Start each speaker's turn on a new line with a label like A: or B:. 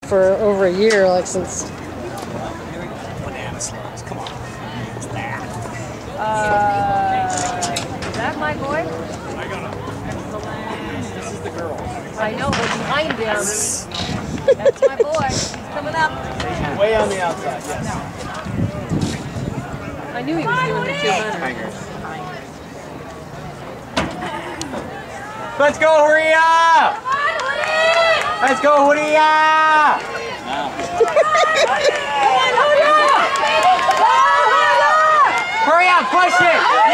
A: for over a year, like since.
B: Banana slugs, come on. What's that?
C: Is that my boy?
B: I got him. This is the girl.
C: I know, but behind him. That's my boy. He's coming up.
B: Way on the outside, yes.
C: I knew he was doing the 200.
B: Let's go, Huria! Let's go, Huria! Hurry up, push it!